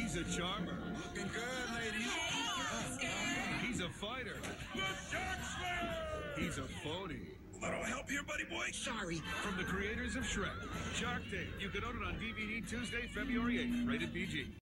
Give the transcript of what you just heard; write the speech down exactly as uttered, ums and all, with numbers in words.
He's a charmer. Looking good, ladies. He's a fighter. The Shark Slayer! He's a phony. Little help here, buddy boy? Sorry. From the creators of Shrek, Shark Tank. You can own it on D V D Tuesday, February eighth. Rated P G.